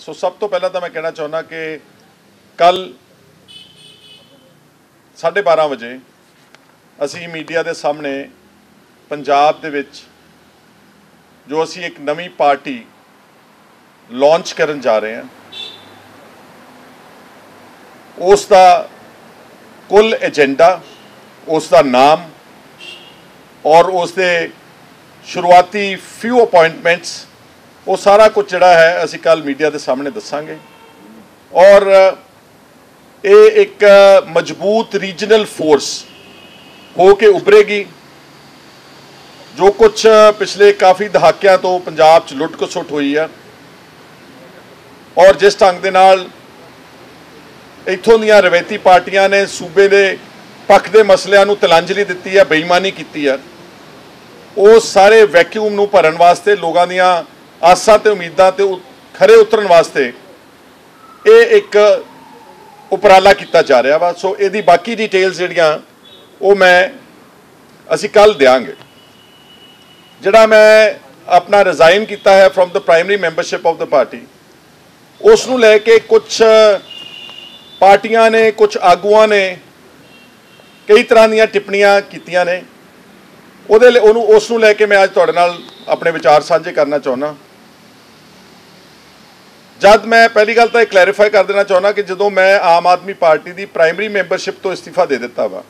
सो सब तो पहला तो मैं कहना चाहना कि कल 12:30 वजे असी मीडिया के सामने पंजाब दे विच जो असी एक नवी पार्टी लॉन्च करन जा रहे हैं उसका कुल एजेंडा, उसका नाम और उसके शुरुआती फ्यू अपॉइंटमेंट्स वो सारा कुछ जड़ा है असी कल मीडिया के सामने दसांगे। और ये एक मजबूत रीजनल फोर्स हो के उभरेगी। जो कुछ पिछले काफ़ी दहाकियां तो पंजाब च लुट खसुट हुई है और जिस ढंग दे नाल इत्थों दीयां रवैती पार्टियां ने सूबे के पक्ष के मसलियां नूं तिलांजलि दी है, बेईमानी की है, वो सारे वैक्यूम नूं भरन वास्ते लोगों दीयां आसां ते उम्मीदां ते खरे उतरन वास्ते ये एक उपराला किया जा रहा वा। सो इहदी बाकी डिटेल्स जिहड़ियां वो मैं असी कल देंगे। जिहड़ा मैं अपना रिजाइन किया है from the primary membership of the party, उस नूं लैके कुछ पार्टियां ने, कुछ आगुआं ने कई तरह दी टिप्पणियां कीतियां ने। उस नूं लैके मैं अज तुहाडे नाल अपने विचार साझे करना चाहुंदा। जब मैं पहली गल तो क्लैरीफाई कर देना चाहुंदा कि जदों मैं आम आदमी पार्टी की प्राइमरी मैंबरशिप तो इस्तीफा दे दिता वा,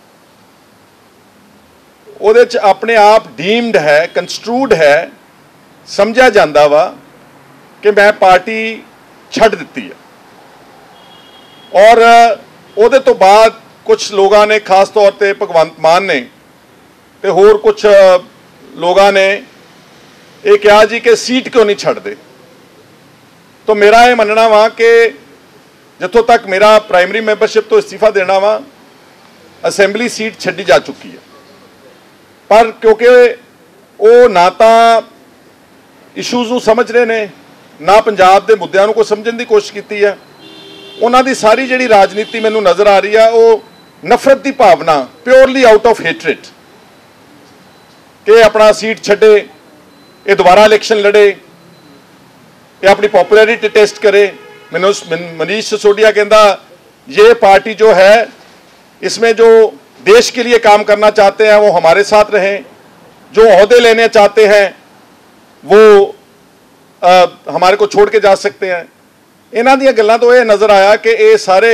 उहदे च अपने आप डीम्ड है, कंस्ट्रूड है, समझा जाता वा कि मैं पार्टी छड्ड दित्ती है। और उहदे तो बाद कुछ लोगों ने, खास तौर पर भगवंत मान ने ते होर कुछ लोगों ने ये कहा जी कि सीट क्यों नहीं छड्डदे। तो मेरा ये मनना वा कि जिथों तक मेरा प्राइमरी मैंबरशिप तो इस्तीफा देना वा, असैंबली सीट छड्डी जा चुकी है। पर क्योंकि वो ना तो इशूज़ नूं समझ रहे ने, ना पंजाब के मुद्दों नूं कोई समझण की कोशिश की है। उन्हां दी सारी जिहड़ी राजनीति मैनूं नज़र आ रही है वो नफरत की भावना, प्योरली आउट ऑफ हेटरेट, कि अपना सीट छड्डे, ये दोबारा इलैक्शन लड़े, ये अपनी पॉपुलैरिटी टेस्ट करे। मनीष सिसोदिया कहता ये पार्टी जो है इसमें जो देश के लिए काम करना चाहते हैं वो हमारे साथ रहें, जो ओहदे लेने चाहते हैं वो हमारे को छोड़ के जा सकते हैं। इन्हां दीयां गल्लां तो ये नज़र आया कि ये सारे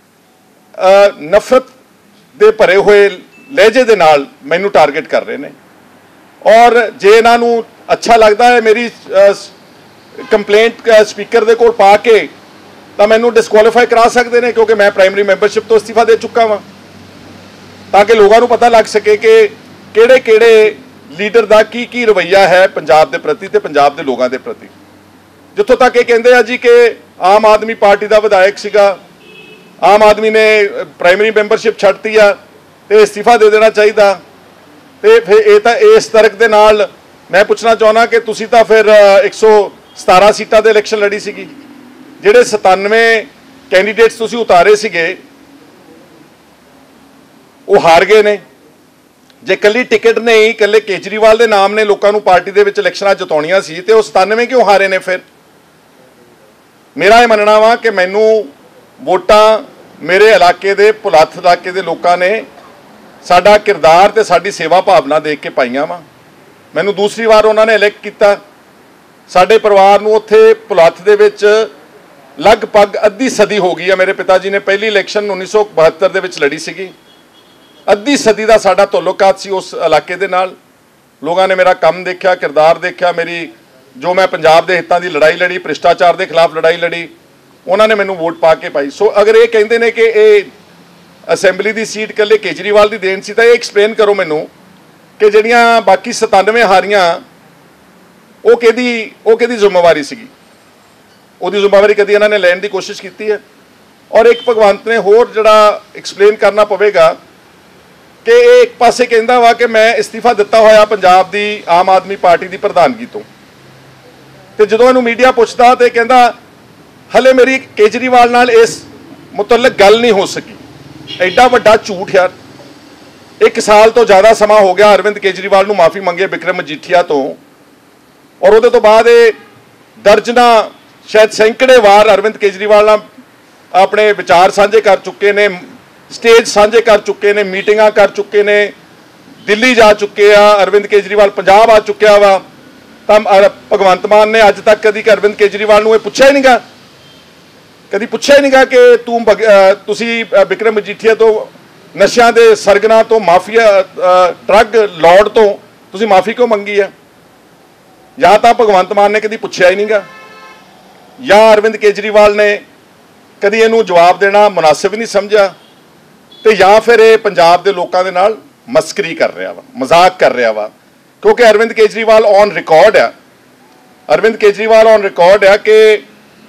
नफरत दे भरे हुए लहजे दे नाल मैनू टारगेट कर रहे हैं। और जे इन्हां नूं अच्छा लगता है मेरी कंप्लेंट स्पीकर दे कोल पा के तो मैनू डिसकुआलीफाई करा सकते हैं, क्योंकि मैं प्राइमरी मैंबरशिप तो इस्तीफा दे चुका वा, ताकि लोगों को पता लग सके कि किहड़े किहड़े लीडर का की रवैया है पंजाब के प्रति ते पंजाब के लोगों के प्रति। जिथों तक ये कहते हैं जी कि आम आदमी पार्टी का विधायक सीगा, आम आदमी ने प्राइमरी मैंबरशिप छड्डती है तो इस्तीफा दे देना चाहिए। तो फिर ये तो इस तर्क के नाल मैं पूछना चाहना कि तुसी तो फिर 117 सीटां दे इलैक्शन लड़ी सीगी, जिहड़े 97 कैंडीडेट्स तुसी उतारे सीगे वो हार गए ने। जे कली टिकट नहीं, कल्ले केजरीवाल के नाम ने लोगों को पार्टी के इलैक्शनां जिताउणियां सी ते वो 97 क्यों हारे ने। फिर मेरा यह मनना वा कि मैनू वोटां मेरे इलाके दे, भुलत्थ इलाके दे लोगों ने साडा किरदार ते साडी सेवा भावना देख के पाईयां वा। मैनू दूसरी बार उन्होंने इलैक्ट किया। साडे परिवार नूं उत्थे भुलत्थ दे विच लगभग अद्धी सदी हो गई है। मेरे पिता जी ने पहली इलैक्शन 1972 दे विच लड़ी सीगी। अद्धी सदी का साडा ताल्लुकात सी उस इलाके दे नाल। लोगों ने मेरा काम देखा, किरदार देखा, मेरी जो मैं पंजाब के हितों की लड़ाई लड़ी, भ्रिष्टाचार के खिलाफ लड़ाई लड़ी, उन्होंने मैनू वोट पा के पाई। सो अगर ये कहते हैं कि ये असैंबली की सीट कल्ले केजरीवाल की देन सी, तो ये एक्सप्लेन करो मैनू कि जिहड़ियां बाकी 97 हारियां वो किहदी जिम्मेवारी सीगी। उहदी जिम्मेवारी कदी इन्होंने लैण की कोशिश की है। और एक भगवंत ने होर जिहड़ा एक्सप्लेन करना पवेगा कि एक पासे कहता वा कि मैं इस्तीफा दिता होया पंजाब की आम आदमी पार्टी की प्रधानगी तो जो इनू मीडिया पूछता तो कहता हले मेरी केजरीवाल नाल इस मुतलक गल नहीं हो सकी। एडा वड्डा झूठ यार। 1 साल तो ज़्यादा समा हो गया अरविंद केजरीवाल नूं माफ़ी मंगे बिक्रम मजीठिया तो, और उहदे तो बाद दर्जना शायद सैकड़े वार अरविंद केजरीवाल नाल अपने विचार साझे कर चुके ने, स्टेज साझे कर चुके ने, मीटिंगां कर चुके ने, दिल्ली जा चुके आ, अरविंद केजरीवाल पंजाब आ चुकिया वा। तो भगवंत मान ने अज तक कभी अरविंद केजरीवाल नूं पुछया ही नहीं गा, कभी पुछया ही नहीं गा कि तुसी विक्रम मजीठिया तो नशियां दे सरगना तो माफिया ड्रग लॉर्ड तो तुसी माफ़ी क्यों मंगी है? या तो भगवंत मान ने कभी पुछया ही नहीं गा, या अरविंद केजरीवाल ने कभी इनू जवाब देना मुनासिब नहीं समझा, तो या फिर ये पंजाब के लोगों के नाल मस्करी कर रहा वा, मजाक कर रहा वा। क्योंकि अरविंद केजरीवाल ऑन रिकॉर्ड है, अरविंद केजरीवाल ऑन रिकॉर्ड है कि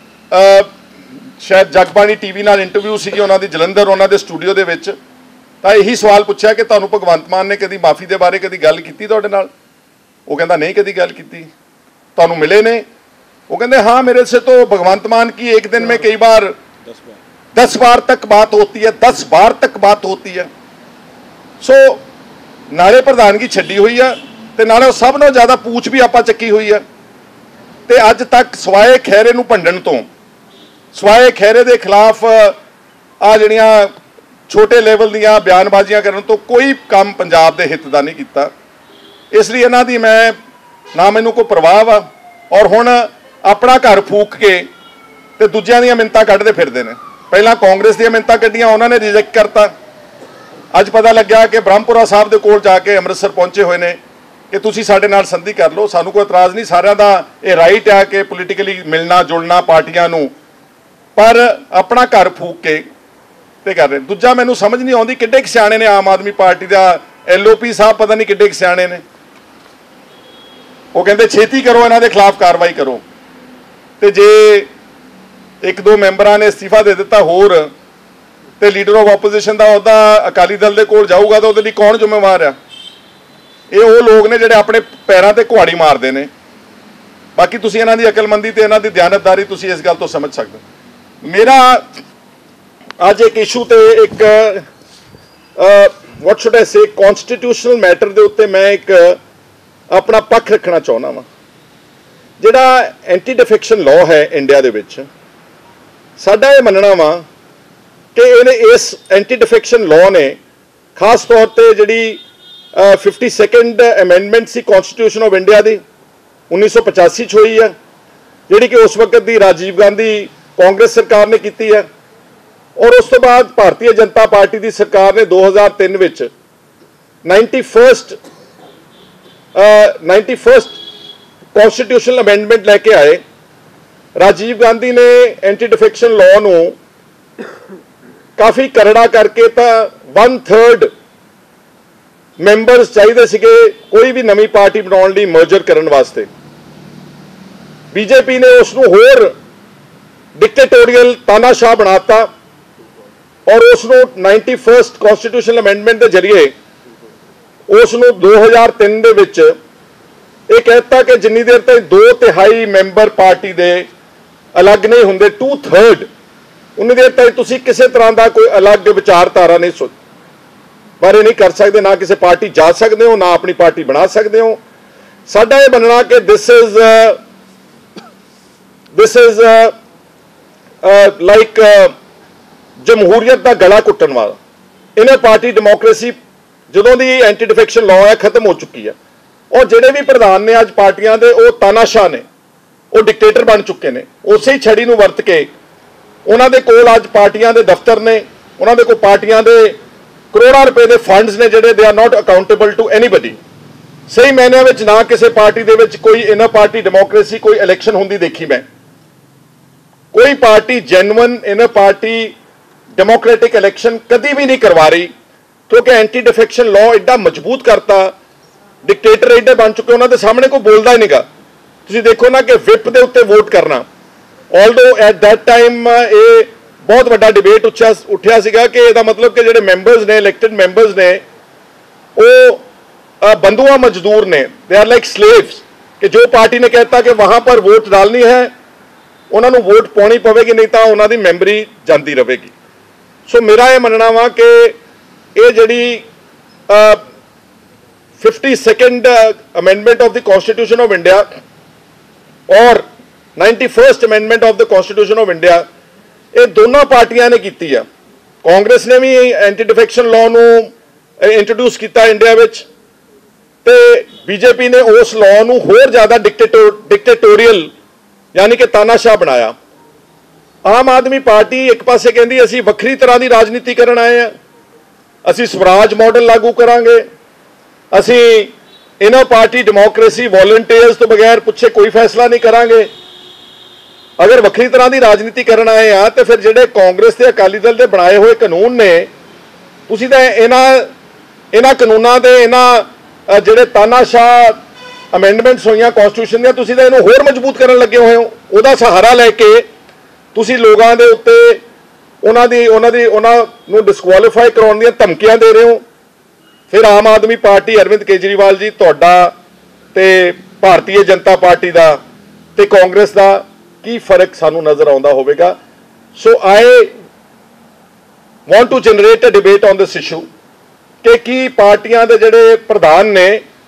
शायद जगबाणी टीवी नाल इंटरव्यू सी उन्होंने जलंधर उन्होंने स्टूडियो के विच, तो यही सवाल पूछा कि तुहानूं भगवंत मान ने कभी माफ़ी के बारे कभी गल की तुहाडे नाल? वो कहता नहीं कभी गल की। तुहानूं मिले ने? वो कहते हाँ मेरे से तो भगवंत मान की एक दिन में कई बार 10 बार तक बात होती है, 10 बार तक बात होती है। सो नाले प्रधानगी छड्डी हुई है ते नाले सब नालों ज़्यादा पूछ भी आपां चक्की हुई है। ते अज तक सवाए खैरे नूं भंडण तो, सवाए खैरे दे खिलाफ आ जिहड़ियां छोटे लेवल दीयां बयानबाजियां करन तो कोई काम पंजाब दे हित दा नहीं कीता। इसलिए इन्हां दी मैं ना मैनूं कोई परवाह वा, और हुण अपना घर फूक के ते दूजियां दीयां मिन्नतां कढदे फिरदे ने। पहलां कांग्रेस दीयां मिन्नतां कढियां, उन्होंने रिजेक्ट करता। अज पता लग्या कि ब्रह्मपुरा साहब के कोल जाके अमृतसर पहुंचे हुए ने कि तुसीं साडे नाल संधि कर लो, सानूं कोई इतराज़ नहीं, सारिਆਂ दा ये राइट है कि पोलीटिकली मिलना जुलना पार्टियां नूं, पर अपना घर फूक के ते कर रहे। दूजा मैनूं समझ नहीं आउंदी किड्डे क सियाणे ने आम आदमी पार्टी का LOP साहब, पता नहीं किड्डे क सियाणे ने। वो कहते छेती करो, इन्हां दे खिलाफ कार्रवाई करो। तो जे एक दो मैंबरां ने इस्तीफा दे दिता होर, तो लीडर ऑफ ओपोजिशन का अहुदा अकाली दल के कोल जाऊगा तो उसदे लई कौन जिम्मेवार है? ये वो लोग ने जिहड़े अपने पैरों ते कुहाड़ी मारते हैं। बाकी तुसीं इन्हां दी अकलमंदी ते इन्हां दी दयानतदारी तुसीं इस गल तो समझ सकते हो। मेरा आज एक इशू ते एक व्हाट शुड आई से कॉन्स्टिट्यूशनल मैटर दे उत्ते मैं एक अपना पक्ष रखना चाहुंदा वां। जिहड़ा एंटी डिफेक्शन लॉ है इंडिया दे विच, साडा ये मनना वा कि इस एंटी डिफेक्शन लॉ ने खास तौर पर जिहड़ी 52nd अमेंडमेंट सी कॉन्स्टिट्यूशन ऑफ इंडिया की 1985 हुई है, जिहड़ी कि उस वक्त की राजीव गांधी कांग्रेस सरकार ने की है, और उस तो बाद भारतीय जनता पार्टी की सरकार ने 2003 विच 91st कॉन्स्टिट्यूशनल अमेंडमेंट लैके आए। राजीव गांधी ने एंटी डिफेक्शन लॉ नूं काफ़ी करड़ा करके तो 1/3 मैंबर्स चाहिए सीगे कोई भी नवी पार्टी बनाने लई मर्जर करने वास्ते। बीजेपी ने उसनूं होर डिक्टेटोरियल तानाशाह बनाता और उसनूं 91st कॉन्स्टिट्यूशनल अमेंडमेंट के जरिए उसनूं 2003 दे विच ये कहता कि जिन्नी देर तक 2/3 मैंबर पार्टी दे अलग नहीं होंगे, 2/3, उन्नी देर तक तुसीं किसी तरह का कोई अलग विचारधारा नहीं बारे नहीं कर सकते, ना किसी पार्टी जा सकते हो, ना अपनी पार्टी बना सकते हो। साडा ये बनना कि दिस इज लाइक जमहूरीयत का गला कुट्टन वाला। इन्हें पार्टी डेमोक्रेसी जदों की एंटी डिफेक्शन लॉ है खत्म हो चुकी है, और जिहड़े भी प्रधान ने अज पार्टियां दे वो तानाशाह ने, वो डिक्टेटर बन चुके हैं। उस ही छड़ी नूं वरत के उन्होंने कोल अज पार्टियां दे दफ्तर ने, उन्होंने कोल पार्टियां दे करोड़ों रुपए के फंड्स ने जिहड़े they are not accountable to anybody. सही मायने में ना किसी पार्टी दे विच कोई इनर पार्टी डेमोक्रेसी कोई इलैक्शन होंदी देखी मैं, कोई party genuine inner party democratic election कभी भी नहीं करवा रही, क्योंकि एंटी डिफेक्शन लॉ एडा मजबूत करता। डिक्टेटर एडे बन चुके, उन्होंने सामने कोई बोलता ही नहीं गा। तुसीं देखो ना कि विप के उत्ते वोट करना, ऑल्दो एट दैट टाइम ये बहुत बड़ा डिबेट उठिया सीगा कि इसका मतलब कि जिहड़े मैंबर्स ने, इलैक्टेड मैंबर्स ने, वो बंधुआ मजदूर ने, दे आर लाइक स्लेव्स, कि जो पार्टी ने कहता कि वहां पर वोट डालनी है उन्होंने वोट पानी पवेगी, नहीं तो उन्होंने मैंबरी जाती रहेगी। सो मेरा यह मनना वा कि ये जिहड़ी 52nd amendment of the constitution of India और 91st amendment of the constitution of India ये दोनों पार्टियां ने की है। कांग्रेस ने भी एंटी डिफेक्शन लॉ नूं इंट्रोड्यूस किया इंडिया विच ते बीजेपी ने उस लॉ नूं होर ज़्यादा डिक्टेटोरीअल यानी कि तानाशाह बनाया। आम आदमी पार्टी एक पासे कहती असीं वक्री तरह की राजनीति करन आए हैं, असीं स्वराज मॉडल लागू करांगे, असीं इन्हां पार्टी डेमोक्रेसी वॉलंटियर्स तो बगैर पुछे कोई फैसला नहीं करांगे। अगर वक्री तरह की राजनीति करन आए हैं तो फिर जिहड़े कांग्रेस ते अकाली दल के बनाए हुए कानून ने तुसीं तां इन्हां कानूनां दे इन्हां जिहड़े तानाशाह अमेंडमेंट्स होईयां कॉन्स्टिट्यूशन दी तुसीं तां इहनूं होर मजबूत करन लगे होए हो। उहदा सहारा लैके तुसीं लोगां दे उत्ते उन्हां नूं डिसकुआलीफाई कराउण दीयां धमकियां दे रहे हो। फिर आम आदमी पार्टी अरविंद केजरीवाल जी तुहाडा ते भारतीय जनता पार्टी दा ते कांग्रेस दा की फर्क सानू नजर आउंदा होवेगा। So I want to generate a debate on this issue कि की पार्टियां दे जिहड़े प्रधान ने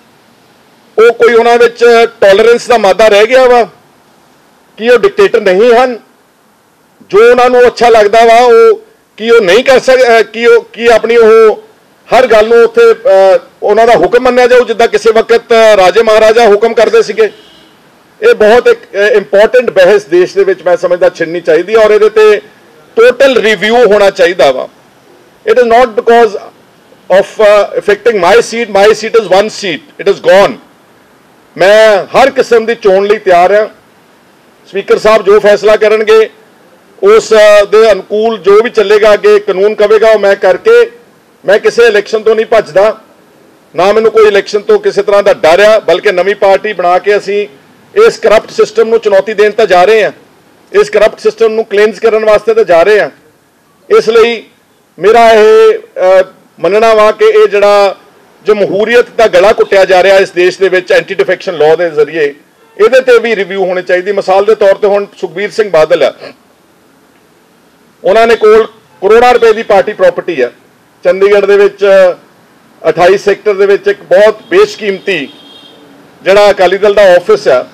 वो कोई उन्हां विच टॉलरेंस दा मादा रह गया वा कि वो डिक्टेटर नहीं हन, जो उन्हां नूं अच्छा लगदा वा वो कि वो नहीं कर सक कि अपनी वो हर गल नूं उत्थे उन्हां दा हुक्म मन्निया जाऊ जिद्दां किसी वक्त राजे महाराजा हुक्म करदे सीगे। ये बहुत एक इंपॉर्टेंट बहस देश दे विच मैं समझदा छिड़नी चाहिए और ये टोटल रिव्यू होना चाहिए वा। It is not because of affecting my seat is one seat, it is gone. मैं हर किस्म की चोण लई तैयार हाँ। स्पीकर साहब जो फैसला करनगे उस दे अनुकूल जो भी चलेगा अगे कानून कहेगा वो मैं करके, मैं किसी इलैक्शन तो नहीं भजदा, ना मैनूं कोई इलैक्शन तो किसी तरह का डर आ, बल्कि नवी पार्टी बना के असीं इस करप्ट सिस्टम नूं चुनौती देण तां जा रहे हैं, इस करप्ट सिस्टम नूं क्लेंज करने वास्ते तो जा रहे हैं। इसलिए मेरा ये मनना वा कि ये जिहड़ा जमहूरीयत का गला घुट्टिया जा रहा इस देश के विच एंटी डिफेक्शन लॉ के जरिए ये ते भी रिव्यू होने चाहिए। मिसाल के तौर पर हुण सुखबीर सिंह बादल है, उन्होंने कोल करोड़ों रुपए की पार्टी प्रॉपर्टी है चंडीगढ़ दे विच 28 सैक्टर दे विच एक बहुत बेशकीमती जिहड़ा अकाली दल का ऑफिस है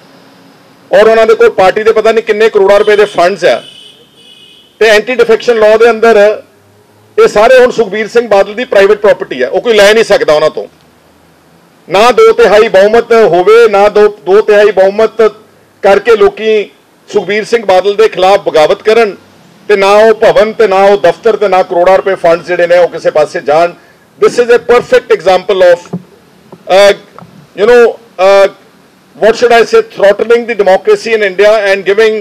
और उन्होंने कोल पार्टी के पता नहीं किन्ने करोड़ों रुपए के फंड्स है ते एंटी डिफेक्शन लॉ के अंदर ये सारे हुण सुखबीर सिंह बादल की प्राइवेट प्रॉपर्टी है, वो कोई लै नहीं सकता उन्होंने तो, ना 2/3 बहुमत होवे, ना दो तिहाई बहुमत करके लोकी सुखबीर सिंह बादल के खिलाफ बगावत करन ते ना वो भवन ते ना वो दफ्तर ते ना करोड़ों रुपए फंड जिहड़े ने वो किसी पासे जान। This is a perfect example of what should I say, throttling the democracy in India and giving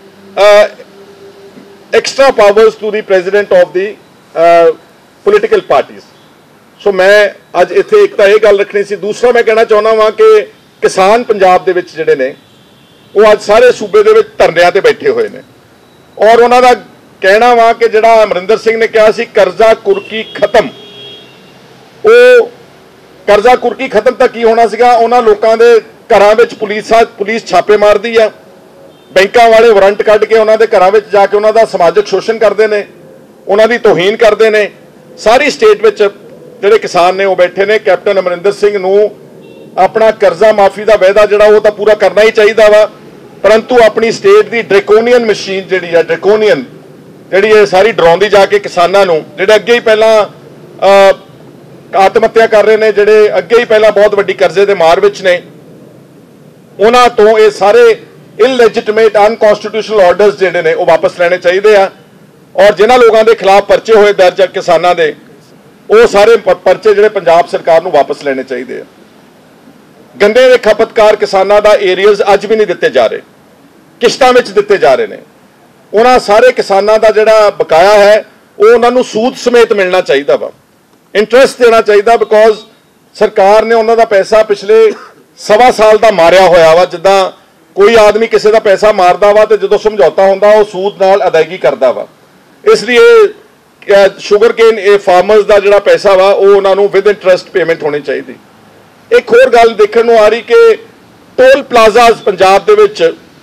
extra powers to the president of the political parties. So मैं आज इत्थे एक तो ये गल रखनी सी, दूसरा मैं कहना चाहना वा कि किसान पंजाब दे विच जिहड़े ने वो आज सारे सूबे दे विच धरनिਆਂ ते बैठे हुए ने और उन्हां दा कहना वा कि जिहड़ा अमरिंदर सिंह ने कहा सी कर्जा कुरकी खत्म, वो कर्जा कुरकी खत्म तक की होना सीगा। उन्हां लोकां दे घरां विच पुलिस छापे मारदी है, बैंकां वाले वारंट कढ के उन्हां दे घरां विच जाके उन्हां दा समाजिक शोषण करते हैं, उन्हां दी तौहीन करते हैं। सारी स्टेट विच जिहड़े किसान ने वो बैठे ने। कैप्टन अमरिंदर सिंह नूं अपना कर्जा माफी का वायदा जिहड़ा वो तां पूरा करना ही चाहिए वा, परंतु अपनी स्टेट की ड्रैकोनियन मशीन जिहड़ी है, ड्रैकोनियन जिहड़ी है सारी डराउंदी जाके किसानां नूं जिहड़े अगे ही पहला आत्महत्या कर रहे हैं, जिहड़े अगे ही पहला बहुत वड्डी कर्जे दे मार विच ने, उन्हां तो ये सारे इलैजिटिमेट अनकॉन्स्टिट्यूशनल ऑर्डर्स जिहड़े ने वो वापस लेने चाहिए आ और जिन्हां लोगों के खिलाफ परचे हुए दर्ज है किसानां दे वो सारे परचे जिहड़े पंजाब सरकार नूं वापस लेने चाहिए। गन्ने दे खपतकार किसानां दा एरियर्स अज भी नहीं दिते जा रहे, किश्तां विच दिते जा रहे हैं। उन्हां सारे किसानां दा जिहड़ा बकाया है वो उन्हां नूं सूद समेत मिलना चाहिए वा, इंटरस्ट देना चाहिए, बिकॉज सरकार ने उन्हां दा पैसा पिछले 1.25 साल का मारिया होया वा। जिद्दां कोई आदमी किसी का पैसा मारदा वा तो जो समझौता होंदा वो सूद नाल अदायगी करदा वा। इसलिए शुगर केन फार्मर्स का जिहड़ा पैसा वा वो उन्हां नूं विद इंटरस्ट पेमेंट होनी चाहिए। एक होर गल देखण नूं आ रही कि टोल प्लाजाज पंजाब दे विच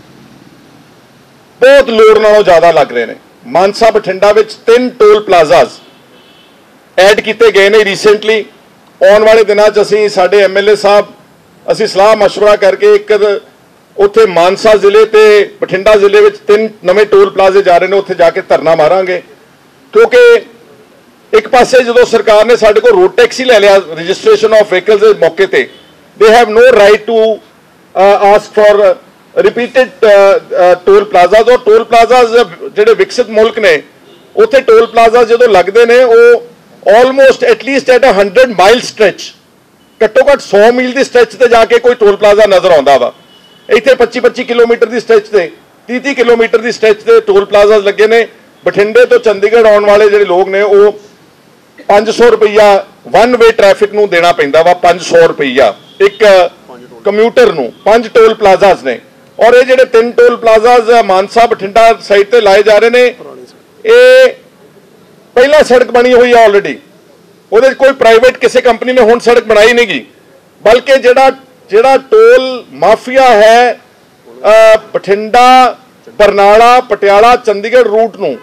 बहुत लोड़ नालों ज़्यादा लग रहे हैं। मानसा बठिंडा विच 3 टोल प्लाजाज ऐड किए गए ने रीसेंटली। आने वाले दिनों असीं साडे MLA साहब असीं सलाह मशवरा करके एक ਉੱਥੇ ਮਾਨਸਾ ਜ਼ਿਲ੍ਹੇ ਤੇ ਬਠਿੰਡਾ ਜ਼ਿਲ੍ਹੇ ਵਿੱਚ 3 ਨਵੇਂ ਟੋਲ ਪਲਾਜ਼ੇ ਜਾ ਰਹੇ ਨੇ, ਉੱਥੇ ਜਾ ਕੇ ਧਰਨਾ ਮਾਰਾਂਗੇ। ਕਿਉਂਕਿ ਇੱਕ ਪਾਸੇ ਜਦੋਂ ਸਰਕਾਰ ਨੇ ਸਾਡੇ ਕੋਲ ਰੋਡ ਟੈਕਸ ਹੀ ਲੈ ਲਿਆ ਰਜਿਸਟ੍ਰੇਸ਼ਨ ਆਫ ਵਹੀਕਲਸ ਦੇ ਮੌਕੇ ਤੇ, they have no right to ask for repeated toll plazas. ਔਰ ਟੋਲ ਪਲਾਜ਼ਾਸ ਜਿਹੜੇ ਵਿਕਸਿਤ ਮੁਲਕ ਨੇ ਉੱਥੇ ਟੋਲ ਪਲਾਜ਼ਾ ਜਦੋਂ ਲੱਗਦੇ ਨੇ ਉਹ almost at least at 100 mile stretch, ਘੱਟੋ ਘੱਟ 100 ਮੀਲ ਦੀ ਸਟ੍ਰੈਚ ਤੇ ਜਾ ਕੇ ਕੋਈ ਟੋਲ ਪਲਾਜ਼ਾ ਨਜ਼ਰ ਆਉਂਦਾ ਵਾ। ਇੱਥੇ 25-25 ਕਿਲੋਮੀਟਰ ਦੀ ਸਟ੍ਰੈਚ ਤੇ 30-30 ਕਿਲੋਮੀਟਰ ਦੀ ਸਟ੍ਰੈਚ ਤੇ ਟੋਲ ਪਲਾਜ਼ਾ ਲੱਗੇ ਨੇ। ਬਠਿੰਡੇ ਤੋਂ ਚੰਡੀਗੜ੍ਹ ਆਉਣ ਵਾਲੇ ਜਿਹੜੇ ਲੋਕ ਨੇ ਉਹ 500 ਰੁਪਈਆ ਵਨ ਵੇ ਟ੍ਰੈਫਿਕ ਨੂੰ ਦੇਣਾ ਪੈਂਦਾ ਵਾ, 500 ਰੁਪਈਆ ਇੱਕ ਕੰਮਿਊਟਰ ਨੂੰ। 5 ਟੋਲ ਪਲਾਜ਼ਾਸ ਨੇ ਔਰ ਇਹ ਜਿਹੜੇ 3 toll plazas Mansa Bathinda side ਤੇ ਲਾਏ ਜਾ ਰਹੇ ਨੇ, ਇਹ ਪਹਿਲਾਂ ਸੜਕ ਬਣੀ ਹੋਈ ਆ ਆਲਰੇਡੀ, ਉਹਦੇ ਕੋਈ ਪ੍ਰਾਈਵੇਟ ਕਿਸੇ ਕੰਪਨੀ ਨੇ ਹੁਣ ਸੜਕ ਬਣਾਈ ਨਹੀਂ ਗੀ, ਬਲਕਿ ਜਿਹੜਾ ਟੋਲ ਮਾਫੀਆ ਹੈ ਬਠਿੰਡਾ ਬਰਨਾਲਾ ਪਟਿਆਲਾ ਚੰਡੀਗੜ੍ਹ ਰੂਟ ਨੂੰ,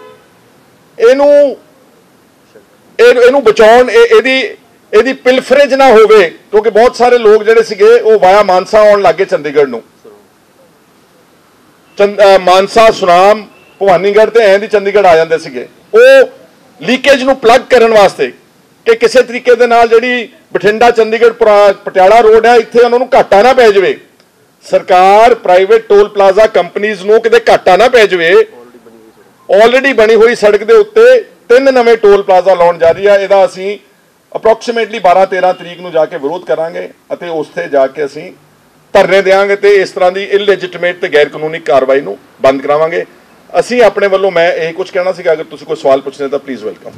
ਇਹਨੂੰ ਬਚਾਉਣ, ਇਹਦੀ ਪਿਲਫਰੇਜ ਨਾ ਹੋਵੇ, ਕਿਉਂਕਿ ਬਹੁਤ ਸਾਰੇ ਲੋਕ ਜਿਹੜੇ ਸੀਗੇ ਉਹ ਵਾਇਆ ਮਾਨਸਾ ਆਉਣ ਲੱਗੇ ਚੰਡੀਗੜ੍ਹ ਨੂੰ, ਮਾਨਸਾ ਸੁਨਾਮ ਭਵਾਨੀਗੜ੍ਹ ਤੇ ਐਂ ਦੀ ਚੰਡੀਗੜ੍ਹ ਆ ਜਾਂਦੇ ਸੀਗੇ। ਉਹ ਲੀਕੇਜ ਨੂੰ ਪਲੱਗ ਕਰਨ ਵਾਸਤੇ ਕਿ ਕਿਸੇ ਤਰੀਕੇ ਦੇ ਨਾਲ ਜਿਹੜੀ ਬਠਿੰਡਾ ਚੰਡੀਗੜ੍ਹ ਪਟਿਆਲਾ ਰੋਡ ਹੈ ਇੱਥੇ ਉਹਨਾਂ ਨੂੰ ਘਾਟਾ ਨਾ ਪੈ ਜਾਵੇ, ਸਰਕਾਰ ਪ੍ਰਾਈਵੇਟ ਟੋਲ ਪਲਾਜ਼ਾ ਕੰਪਨੀਆਂ ਨੂੰ ਕਿਤੇ ਘਾਟਾ ਨਾ ਪੈ ਜਾਵੇ, ਆਲਰੇਡੀ ਬਣੀ ਹੋਈ ਸੜਕ ਦੇ ਉੱਤੇ 3 ਨਵੇਂ ਟੋਲ ਪਲਾਜ਼ਾ ਲਾਉਣ ਜਾ ਰਹੀ ਆ। ਇਹਦਾ ਅਸੀਂ ਅਪਰੋਕਸੀਮੇਟਲੀ 12-13 ਤਰੀਕ ਨੂੰ ਜਾ ਕੇ ਵਿਰੋਧ ਕਰਾਂਗੇ ਅਤੇ ਉੱਥੇ ਜਾ ਕੇ ਅਸੀਂ ਧਰਨੇ ਦੇਵਾਂਗੇ ਤੇ ਇਸ ਤਰ੍ਹਾਂ ਦੀ ਇਲੈਜਿਟਿਮੇਟ ਤੇ ਗੈਰ ਕਾਨੂੰਨੀ ਕਾਰਵਾਈ ਨੂੰ ਬੰਦ ਕਰਾਵਾਂਗੇ। ਅਸੀਂ ਆਪਣੇ ਵੱਲੋਂ ਮੈਂ ਇਹ ਕੁਝ ਕਹਿਣਾ ਸੀਗਾ, ਅਗਰ ਤੁਸੀਂ ਕੋਈ ਸਵਾਲ ਪੁੱਛਣੇ ਤਾਂ ਪਲੀਜ਼ ਵੈਲਕਮ।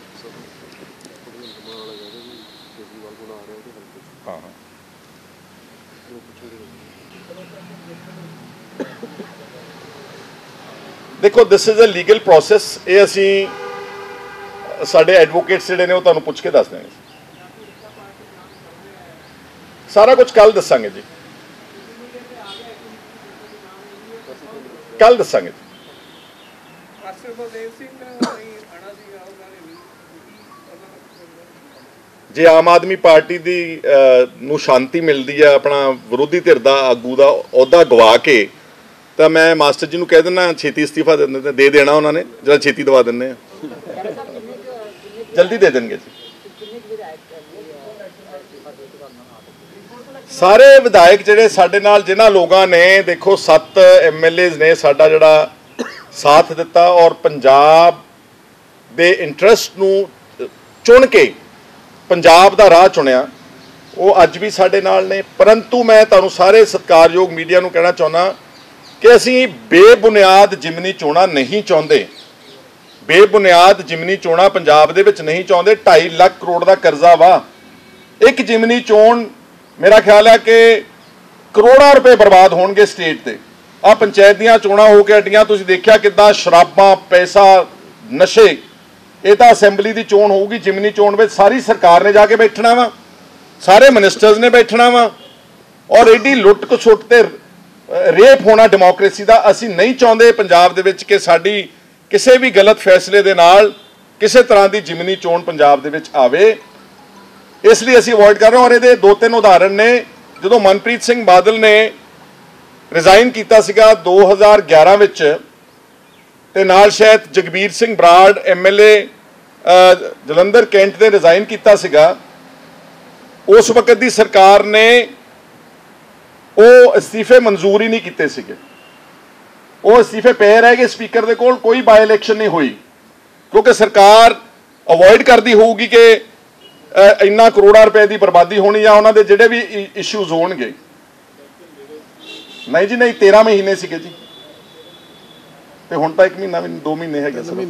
ਦੇਖੋ this is a legal process, ਇਹ ਅਸੀਂ ਸਾਡੇ ਐਡਵੋਕੇਟਸ ਜਿਹੜੇ ਨੇ ਉਹ ਤੁਹਾਨੂੰ ਪੁੱਛ ਕੇ ਦੱਸ ਦੇਣਗੇ, ਸਾਰਾ ਕੁਝ ਕੱਲ ਦੱਸਾਂਗੇ ਜੀ, ਕੱਲ ਦੱਸਾਂਗੇ। ਜੇ ਆਮ ਆਦਮੀ ਪਾਰਟੀ ਦੀ ਨੂੰ ਸ਼ਾਂਤੀ ਮਿਲਦੀ ਹੈ ਆਪਣਾ ਵਿਰੋਧੀ ਧਿਰ ਦਾ ਆਗੂ ਦਾ ਅਹੁਦਾ ਗਵਾ ਕੇ, ਤਾਂ ਮੈਂ ਮਾਸਟਰ ਜੀ ਨੂੰ ਕਹਿ ਦਿੰਦਾ ਛੇਤੀ ਅਸਤੀਫਾ ਦੇ ਦੇਣਾ, ਉਹਨਾਂ ਨੇ ਜਿਹੜਾ ਛੇਤੀ ਦਵਾ ਦਿੰਦੇ ਆ, ਜਲਦੀ ਦੇ ਦੇਣਗੇ ਜੀ। ਸਾਰੇ ਵਿਧਾਇਕ ਜਿਹੜੇ ਸਾਡੇ ਨਾਲ ਜਿਨ੍ਹਾਂ ਲੋਕਾਂ ਨੇ ਦੇਖੋ 7 MLAs ਨੇ ਸਾਡਾ ਜਿਹੜਾ ਸਾਥ ਦਿੱਤਾ ਔਰ ਪੰਜਾਬ ਦੇ ਇੰਟਰਸਟ ਨੂੰ ਚੁਣ ਕੇ ਪੰਜਾਬ ਦਾ ਰਾਹ ਚੁਣਿਆ, ਉਹ ਅੱਜ ਵੀ ਸਾਡੇ ਨਾਲ ਨੇ। ਪਰੰਤੂ ਮੈਂ ਤੁਹਾਨੂੰ ਸਾਰੇ ਸਤਿਕਾਰਯੋਗ ਮੀਡੀਆ ਨੂੰ ਕਹਿਣਾ ਚਾਹੁੰਦਾ ਕਿ ਅਸੀਂ ਬੇਬੁਨਿਆਦ ਜਿਮਨੀ ਚੋਣਾਂ ਨਹੀਂ ਚਾਹੁੰਦੇ, ਬੇਬੁਨਿਆਦ ਜਿਮਨੀ ਚੋਣਾਂ ਪੰਜਾਬ ਦੇ ਵਿੱਚ ਨਹੀਂ ਚਾਹੁੰਦੇ। 2.5 ਲੱਖ ਕਰੋੜ ਦਾ ਕਰਜ਼ਾ ਵਾ, ਇੱਕ ਜਿਮਨੀ ਚੋਣ ਮੇਰਾ ਖਿਆਲ ਹੈ ਕਿ ਕਰੋੜਾਂ ਰੁਪਏ ਬਰਬਾਦ ਹੋਣਗੇ ਸਟੇਟ ਤੇ। ਆ ਪੰਚਾਇਤ ਦੀਆਂ ਚੋਣਾਂ ਹੋ ਕੇ ਹਟੀਆਂ, ਤੁਸੀਂ ਦੇਖਿਆ ਕਿੱਦਾਂ ਸ਼ਰਾਬਾਂ ਪੈਸਾ ਨਸ਼ੇ, ਇਹ ਤਾਂ ਅਸੈਂਬਲੀ ਦੀ ਚੋਣ ਹੋਊਗੀ, ਜਿਮਨੀ ਚੋਣ ਵਿੱਚ ਸਾਰੀ ਸਰਕਾਰ ਨੇ ਜਾ ਕੇ ਬੈਠਣਾ ਵਾ, ਸਾਰੇ ਮਿਨਿਸਟਰਸ ਨੇ ਬੈਠਣਾ ਵਾ ਔਰ ਐਡੀ ਲੁੱਟ ਖਸੁੱਟ ਤੇ ਰੇਪ ਹੋਣਾ ਡੈਮੋਕ੍ਰੇਸੀ ਦਾ ਅਸੀਂ ਨਹੀਂ ਚਾਹੁੰਦੇ ਪੰਜਾਬ ਦੇ ਵਿੱਚ ਕਿ ਸਾਡੀ ਕਿਸੇ ਵੀ ਗਲਤ ਫੈਸਲੇ ਦੇ ਨਾਲ ਕਿਸੇ ਤਰ੍ਹਾਂ ਦੀ ਜਿਮਨੀ ਚੋਣ ਪੰਜਾਬ ਦੇ ਵਿੱਚ ਆਵੇ, ਇਸ ਲਈ ਅਸੀਂ ਅਵੋਇਡ ਕਰ ਰਹੇ ਹਾਂ। ਔਰ ਇਹਦੇ 2-3 ਉਦਾਹਰਣ ਨੇ। ਜਦੋਂ ਮਨਪ੍ਰੀਤ ਸਿੰਘ ਬਾਦਲ ਨੇ ਰਿਜ਼ਾਈਨ ਕੀਤਾ ਸੀਗਾ 2011 ਵਿੱਚ ਤੇ ਨਾਲ ਸ਼ਾਇਦ ਜਗਬੀਰ ਸਿੰਘ ਬਰਾੜ MLA ਜਲੰਧਰ ਕੈਂਟ ਦੇ ਰਿਜ਼ਾਈਨ ਕੀਤਾ ਸੀਗਾ, ਉਸ ਵਕਤ ਦੀ ਸਰਕਾਰ ਨੇ ਉਹ ਅਸਤੀਫੇ ਮਨਜ਼ੂਰ ਹੀ ਨਹੀਂ ਕੀਤੇ ਸੀਗੇ, ਉਹ ਅਸਤੀਫੇ ਪਏ ਰਹਿ ਗਏ ਸਪੀਕਰ ਦੇ ਕੋਲ, ਕੋਈ ਬਾਈ ਇਲੈਕਸ਼ਨ ਨਹੀਂ ਹੋਈ ਕਿਉਂਕਿ ਸਰਕਾਰ ਅਵੋਇਡ ਕਰਦੀ ਹੋਊਗੀ ਕਿ ਇੰਨਾ ਕਰੋੜਾਂ ਰੁਪਏ ਦੀ ਬਰਬਾਦੀ ਹੋਣੀ ਜਾਂ ਉਹਨਾਂ ਦੇ ਜਿਹੜੇ ਵੀ ਇਸ਼ੂਜ਼ ਹੋਣਗੇ। ਨਹੀਂ ਜੀ ਨਹੀਂ, 13 ਮਹੀਨੇ ਸੀਗੇ ਜੀ ਤੇ ਹੁਣ ਤਾਂ 1 ਮਹੀਨਾ ਵੀ 2 ਮਹੀਨੇ ਹੈਗੇ ਸਰ।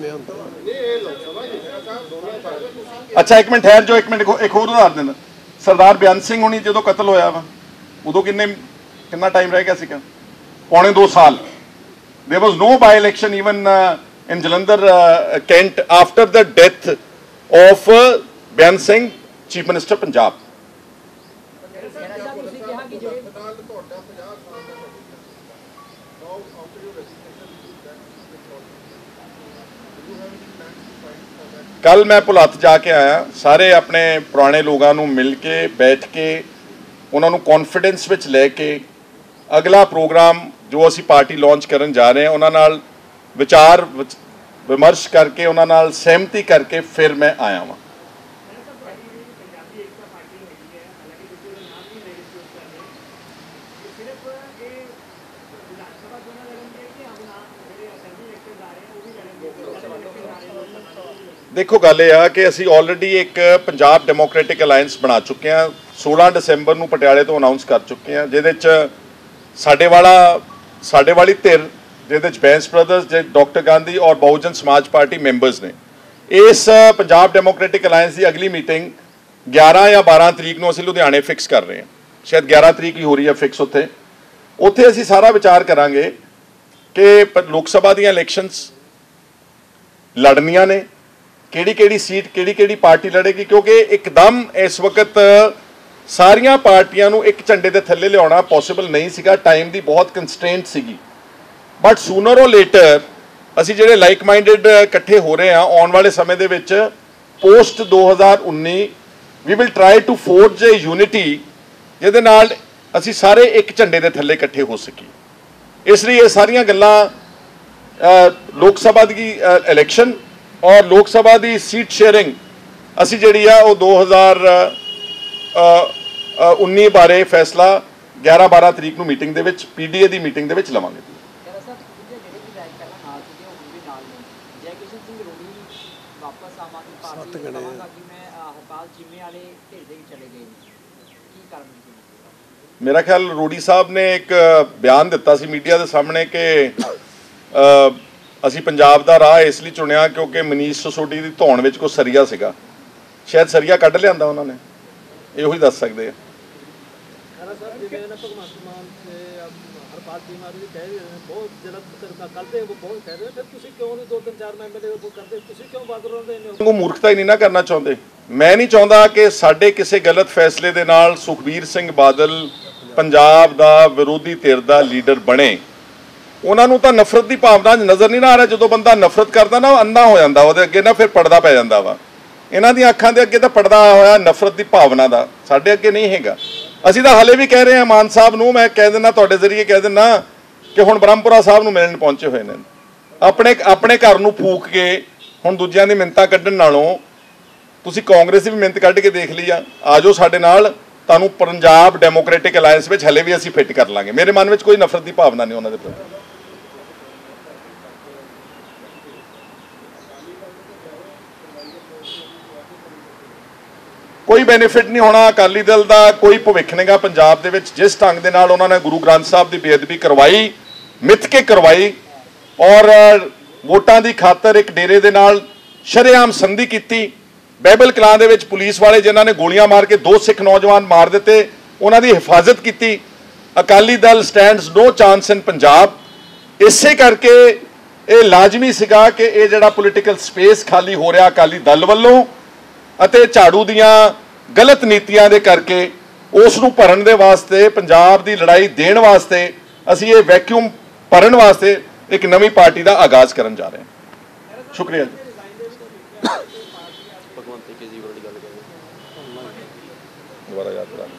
ਅੱਛਾ ਇੱਕ ਮਿੰਟ ਠਹਿਰ ਜਾਓ, ਇੱਕ ਮਿੰਟ ਇੱਕ ਹੋਰ ਉਦਾਹਰਨ ਦੇਣਾ। ਸਰਦਾਰ ਬਿਆਨ ਸਿੰਘ ਹੁਣੀ ਜਦੋਂ ਕਤਲ ਹੋਇਆ ਵਾ ਉਦੋਂ ਕਿੰਨਾ ਟਾਈਮ ਰਹਿ ਗਿਆ ਸੀਗਾ? ਪੌਣੇ 2 ਸਾਲ। There was no by-election even in Jalandhar, Kent after the death of Byan Singh, Chief Minister Punjab. ਕੱਲ ਮੈਂ ਭੁਲੱਥ ਜਾ ਕੇ ਆਇਆ, ਸਾਰੇ ਆਪਣੇ ਪੁਰਾਣੇ ਲੋਕਾਂ ਨੂੰ ਮਿਲ ਕੇ ਬੈਠ ਕੇ ਉਹਨਾਂ ਨੂੰ ਕੌਨਫੀਡੈਂਸ ਵਿੱਚ ਲੈ ਕੇ अगला प्रोग्राम जो असी पार्टी लॉन्च करन जा रहे हैं उन्हां नाल विचार विमर्श करके उन्हां नाल सहमति करके फिर मैं आया वां। देखो गल यह कि असी ऑलरेडी एक पंजाब डेमोक्रेटिक अलायंस बना चुके हैं, 16 दसंबर को पटियाले तो अनाउंस कर चुके हैं, जिहदे साडे वाली धिर जिहदे बैंस ब्रदर्स डॉक्टर गांधी और बहुजन समाज पार्टी मैंबर्स ने। इस पंजाब डेमोक्रेटिक अलायंस की अगली मीटिंग 11 या 12 तरीक को असी लुधियाने फिक्स कर रहे हैं, शायद 11 तरीक ही हो रही है फिक्स। उत्थे असी सारा विचार करांगे कि लोक सभा दी इलैक्शनस लड़नियां ने, किहड़ी सीट किहड़ी पार्टी लड़ेगी, क्योंकि एकदम इस वक्त सारिया पार्टियां नूं एक झंडे के थल्ले लियाउणा पॉसिबल नहीं सीगा, टाइम की बहुत कंस्ट्रेंट सीगी। बट सूनर और लेटर असी जिहड़े लाइक माइंडेड इकट्ठे हो रहे हैं आने वाले समय दे विच post 2019 we will try to forge a unity जिहदे नाल असी सारे एक झंडे के थल्ले इकट्ठे हो सकीए। इसलिए ये सारिया गल्लां लोक सभा की इलैक्शन और लोक सभा की सीट शेयरिंग असी जिहड़ी आ वो 2019 बारे फैसला 11-12 तरीक को मीटिंग दे विच पीडीए की मीटिंग दे विच लवांगे। मेरा ख्याल रोड़ी साहब ने एक बयान दिता सी मीडिया के सामने कि असी पंजाब का राह इसलिए चुनिया क्योंकि मनीष सिसोदिया की धौण में कोई सरिया सीगा, शायद सरिया कढ़ लिया उन्होंने, यो ही दस सकते हैं। मूर्खता ही नहीं ना करना चाहते। मैं नहीं चाहता कि साडे किसी गलत फैसले दे नाल सुखबीर सिंह बादल पंजाब दा विरोधी धिर दा लीडर बने। उन्होंने तो नफरत की भावना नज़र नहीं ना आ रहा, जो बंदा नफरत करता ना अंधा हो जाता, वो अगे ना फिर पड़दा पै जाता वा। इन्हां दी अखां दे अगे तो पड़दा होया नफरत की भावना का, साडे अगे नहीं हैगा। असीं तां हाले भी कह रहे हैं मान साहब नूं, मैं कह देना तुहाडे जरिए कह देना कि हुण ब्रह्मपुरा साहब नूं मिलण पहुंचे हुए ने, अपने घर नूं फूक के हुण दूजिआं दी मिन्नतां कड्ढण नालों तुसीं कांग्रेस की भी मिन्नत कढ के देख ली आ जाओ साडे नाल, तुहानूं पंजाब डेमोक्रेटिक अलायंस विच हले भी असीं फिट कर लांगे। मेरे मन में कोई नफरत की भावना नहीं उन्हां दे प्रति। कोई बेनीफिट नहीं होना अकाली दल का, कोई भविख नहीं गा पंजाब दे विच। जिस ढंग दे नाल उन्होंने गुरु ग्रंथ साहब की बेअदबी करवाई, मिथ के करवाई और वोटां की खातर एक डेरे दे नाल शरेआम संधि की। बाइबल कलां दे विच पुलिस वाले जिन्हां ने गोलियां मार के 2 सिख नौजवान मार दिते, उन्हां दी हिफाजत की। Akali Dal stands no chance in Punjab. इसे करके ये लाजमी सीगा कि ये जिहड़ा पोलिटिकल स्पेस खाली हो रहा अकाली दल वल्लों अते झाड़ू दियां गलत नीतियां दे करके उस नूं भरन दे वास्ते, पंजाब दी लड़ाई देण वास्ते असीं ये वैक्यूम भरन वास्ते एक नवीं पार्टी का आगाज़ करन जा रहे हैं। शुक्रिया जी। दोबारा याद करा।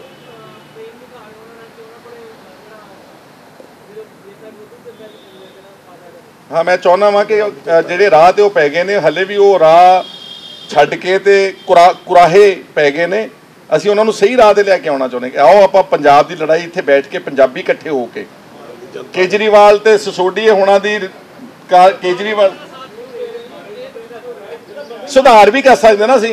हाँ मैं चाहुंदा वां कि जिहड़े राह ते पै गए ने हले भी वो राह छड्ड के ते कुराहे पै गए ने, असीं उन्हां नूं सही राह ते लैके आउणा चाहुंदे कि आओ आपां पंजाब दी लड़ाई इत्थे बैठ के पंजाबी इकट्ठे हो के केजरीवाल ते सिसोदिया होना दी केजरीवाल सुधार भी कर सकते ना।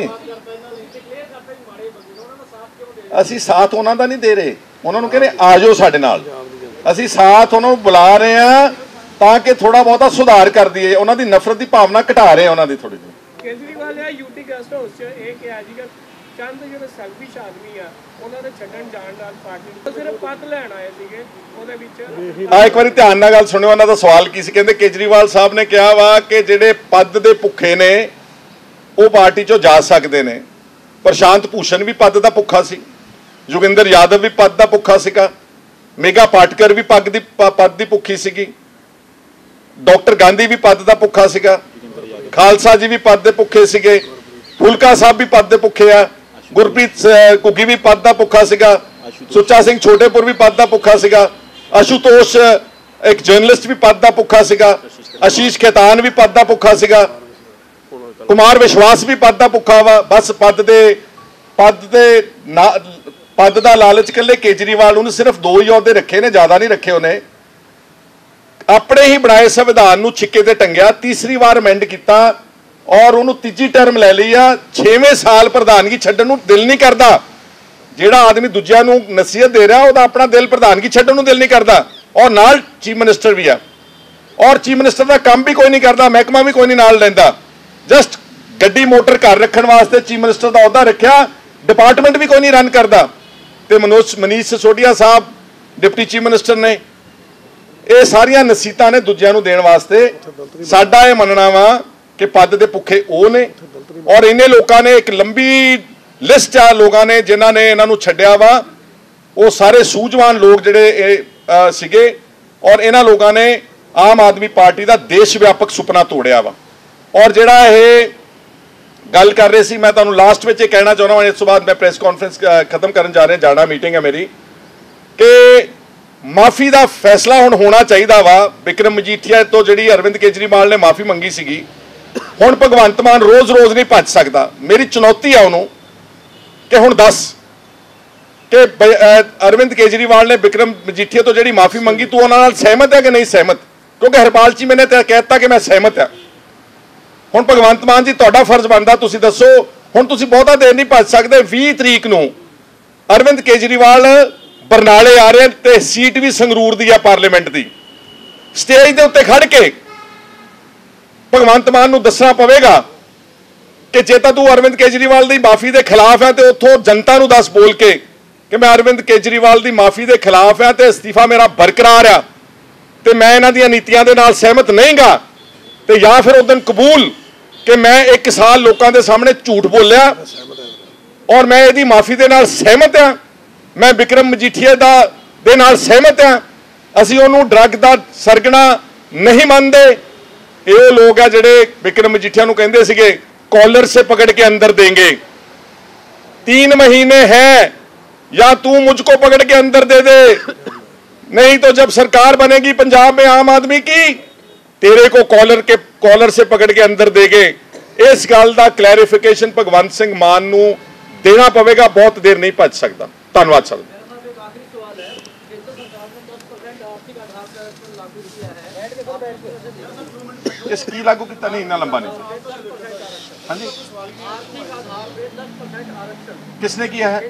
असीं साथ उन्हां दा नहीं दे रहे, उन्हां नूं कहने आ जाओ साडे नाल, असीं साथ उन्हां नूं बुला रहे हैं ताकि थोड़ा बहुता सुधार कर दईए, उन्हां दी नफरत की भावना घटा रहे हैं उन्हां दी थोड़ी जी। केजरीवाल या यूटी गेस्ट हाउस च ਇਹ ਕਿਹਾ ਸੀਗਾ ਚੰਦ ਜਿਹੜੇ ਸੈਲਫਿਸ਼ ਆਦਮੀ ਆ ਉਹਨਾਂ ਦੇ ਛੱਡਣ ਜਾਣ ਨਾਲ ਪਾਰਟੀ ਸਿਰਫ ਪਦ ਲੈਣ ਆਏ ਸੀਗੇ ਉਹਦੇ ਵਿੱਚ। ਇੱਕ ਵਾਰੀ ਧਿਆਨ ਨਾਲ ਗੱਲ ਸੁਣਿਓ, ਉਹਨਾਂ ਦਾ ਸਵਾਲ ਕੀ ਸੀ। ਕਹਿੰਦੇ ਕੇਜਰੀਵਾਲ ਸਾਹਿਬ ਨੇ ਕਿਹਾ ਵਾ ਕਿ ਜਿਹੜੇ ਪਦ ਦੇ ਭੁੱਖੇ ਨੇ ਉਹ ਪਾਰਟੀ ਚੋਂ ਜਾ ਸਕਦੇ ਨੇ। ਪ੍ਰਸ਼ਾਂਤ ਭੂਸ਼ਣ ਵੀ ਪਦ ਦਾ ਭੁੱਖਾ ਸੀ, ਜੋਗਿੰਦਰ ਯਾਦਵ ਵੀ ਪਦ ਦਾ ਭੁੱਖਾ ਸੀਗਾ, ਮੇਗਾ ਪਾਟਕਰ ਵੀ ਪਦ ਦੀ ਭੁੱਖੀ ਸੀਗੀ, ਡਾਕਟਰ ਗਾਂਧੀ ਵੀ ਪਦ ਦਾ ਭੁੱਖਾ ਸੀਗਾ, ਖਾਲਸਾ ਜੀ भी पद के भुखे सीगे, फुलका साहब भी पद के भुखे आ, गुरप्रीत घुग्गी भी पद का भुखा सीगा, सुच्चा सिंह छोटेपुर भी पद का भुखा सीगा। आशुतोष एक जर्नलिस्ट भी पद का भुखा सीगा, आशीष खैतान भी पद का भुखा सीगा, कुमार विश्वास भी पद का भुखा वा। बस पद का लालच कल्ले केजरीवाल उन्हें सिर्फ 2 ही अहुदे रखे ने, ज्यादा नहीं रखे उन्हें। अपने ही बनाए संविधान नूं छिक्के ते टंगिया, तीसरी बार अमेंड किया और उन्होंने तीजी टर्म लै ली आ। 6वें साल प्रधानगी छड्डण नूं दिल नहीं करता। जिहड़ा आदमी दूजिਆਂ ਨੂੰ नसीहत दे रहा ਉਹਦਾ अपना दिल प्रधानगी छड्डण ਨੂੰ दिल नहीं करता। और नाल चीफ मिनिस्टर भी आ, और चीफ मिनिस्टर का काम भी कोई नहीं करता, महकमा भी कोई नहीं नाल लैंदा। जस्ट गड्डी मोटर घर रखण वास्ते चीफ मिनिस्टर का अहुदा रखिया, डिपार्टमेंट भी कोई नहीं रन करता। तो मनीष सिसोदिया साहब डिप्टी चीफ मिनिस्टर ने, ये सारिया नसीहतां ने दूजिਆਂ ਨੂੰ देण वास्ते। साडा ये मनना वा कि पद दे भुखे वो ने, और इन्हें लोगों ने एक लंबी लिस्ट आ लोगों ने जिन्होंने इन्हों छड्डिया वा, वो सारे सूझवान लोग जिहड़े सीगे, और इन्होंने लोगों ने आम आदमी पार्टी का देश व्यापक सुपना तोड़िया वा। और जिहड़ा ये गल कर रहे सी, मैं तुहानूं लास्ट में कहना चाहना वा, इस तो बाद मैं प्रेस कॉन्फ्रेंस खत्म करन जा रहे, जाना मीटिंग है मेरी, कि माफ़ी का फैसला हुण होना चाहिए वा। बिक्रम मजीठिया तो जिहड़ी अरविंद केजरीवाल ने माफ़ी मंगी सीगी, हुण भगवंत मान रोज़ रोज़ नहीं भज सकता। मेरी चुनौती है उन्होंने कि हुण दस कि अरविंद केजरीवाल ने बिक्रम मजीठिया तो जिहड़ी माफ़ी मंगी, तू उन्हां नाल सहमत है कि नहीं सहमत? क्योंकि हरपाल चीमे ने तो कहता कि मैं सहमत है। हुण भगवंत मान जी तुहाडा फर्ज बनदा, तुसीं दसो। हुण तुसीं बहुता देर नहीं भज सकते। 20 तरीक नूं अरविंद केजरीवाल बरनाले आ रहे, ते सीट भी संगरूर दी आ पार्लीमेंट दी। स्टेज के उत्ते खड़ के भगवंत मान नूं दसना पवेगा कि जे तां तू अरविंद केजरीवाल की माफ़ी के खिलाफ है, तो उत्थों जनता नूं दस बोल के कि मैं अरविंद केजरीवाल की माफ़ी के खिलाफ है, तो इस्तीफा मेरा बरकरार आ, तो मैं इन्हां दीयां नीतियां दे नाल सहमत नहीं गा। तो या फिर उस दिन कबूल कि मैं 1 साल लोगों के सामने झूठ बोलिया और मैं यदि माफ़ी के नाल सहमत हाँ, मैं बिक्रम मजीठिया दे नाल सहमत हाँ, असीं उहनूं ड्रग दा सरगना नहीं मानते। ये लोग आ जिहड़े बिक्रम मजीठिया नूं कहंदे सीगे कॉलर से पकड़ के अंदर देंगे, 3 महीने हैं, या तू मुझको पकड़ के अंदर दे दे, नहीं तो जब सरकार बनेगी पंजाब में आम आदमी की, तेरे को कॉलर से पकड़ के अंदर देंगे। इस गल का क्लैरिफिकेशन भगवंत सिंह मान नूं देना पवेगा, बहुत देर नहीं भज सकता। धन्यवाद सर। इस की लागू किया नहीं, इतना लंबा नहीं। हाँ जी, किसने किया है?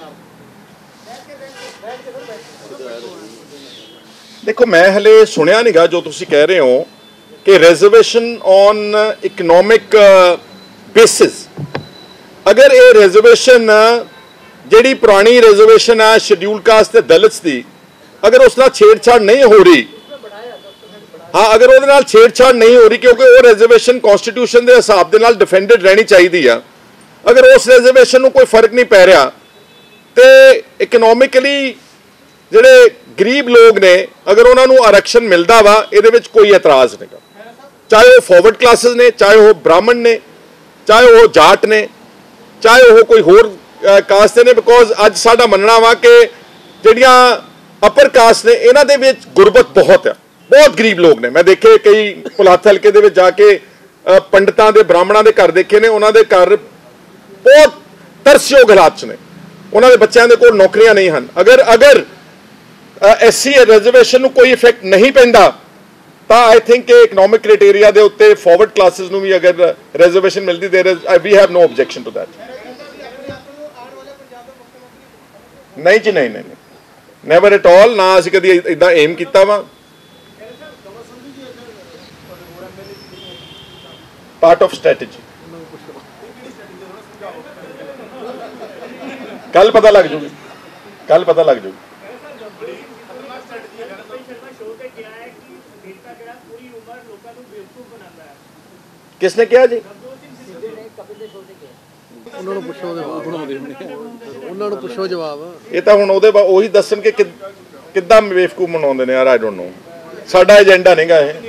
देखो मैं हले सुनिया नहीं गा जो तुसी कह रहे हो कि रिजर्वेशन ऑन इकनॉमिक बेसिस। अगर ये रिजर्वेशन जिहड़ी पुरानी रिजर्वेशन है शेड्यूल कास्ट ते दलित्स दी, अगर उस नाल छेड़छाड़ नहीं हो रही, हाँ अगर वो नाल छेड़छाड़ नहीं हो रही, क्योंकि वो रिजर्वेशन कॉन्स्टिट्यूशन के हिसाब के नाल डिफेंडेड रहनी चाहिए है, अगर उस रिजर्वेशन को कोई फर्क नहीं पै रहा, तो इकनॉमिकली जिहड़े गरीब लोग ने अगर उन्होंने आरक्षण मिलता वा, ये कोई एतराज़ नहीं, चाहे वो फॉरवर्ड क्लासेस ने, चाहे वो ब्राह्मण ने, चाहे वो जाट ने, चाहे वो कोई होर कास्ट ने। बिकॉज अज साडा मनना वा कि जिहड़ियां अपर कास्ट ने इन्हां दे विच गुरबत बहुत है, बहुत गरीब लोग ने। मैं देखे कई पुलाथ हल्के दे विच जाके पंडितां दे ब्राह्मणां दे घर देखे ने, उन्हां दे घर बहुत तरसयोग हालात ने, उन्हां दे बच्चों दे कोल नौकरियां नहीं हैं। अगर SC रिजर्वेशन को कोई इफेक्ट नहीं पैंदा, तो आई थिंक इकनॉमिक क्राइटेरिया के उत्ते फॉरवर्ड क्लासेस भी अगर रिजर्वेशन मिलती, there is we have no objection to that. नहीं जी, नहीं, नेवर एट ऑल, ना असीं कदी इदां एम कीता वा। पार्ट ऑफ स्ट्रैटेजी कल पता लग जूगी, कल पता लग जूगी। किसने किया जी? पुछो जवाब। ये तो हुण ओहदे ओही दस्सन कि किद्दां बेवकूफ मनाउंदे ने यार, आई डोंट नो, साडा एजेंडा नहीं गा ये।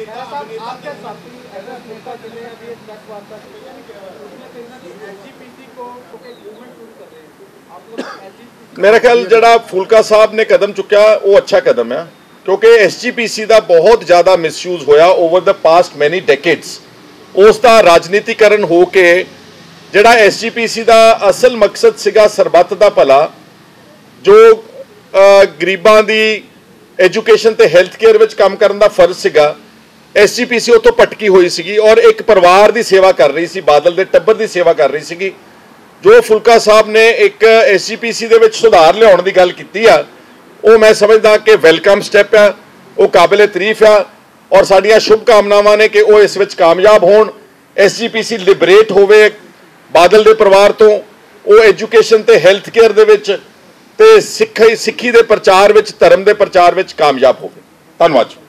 मेरा ख्याल जड़ा फुलका साहब ने कदम चुक्या वो अच्छा कदम है, क्योंकि SGPC का बहुत ज़्यादा मिसयूज होया over the past many decades. उसका राजनीतिकरण हो के जिहड़ा SGPC का असल मकसद सीगा सरबत का भला, जो गरीबां दी एजुकेशन ते हैल्थ केयर विच काम करन दा फर्ज सीगा, SGPC उत्तों पटकी हुई सीगी और एक परिवार की सेवा कर रही सी, बादल दे टब्बर की सेवा कर रही सीगी। जो फुलका साहब ने एक SGPC दे विच सुधार लियाउण दी गल कीती आ, वो मैं समझदा कि वेलकम स्टैप है, वो काबिले तारीफ है और साड़ियां शुभकामनावां ने कि वो इस विच कामयाब होण, SGPC लिबरेट होवे बादल दे परिवार तो, वो एजुकेशन ते हैल्थ केयर दे विच ते सिੱਖੀ दे प्रचार विच, धर्म दे प्रचार विच कामयाब होवे। धन्नवाद।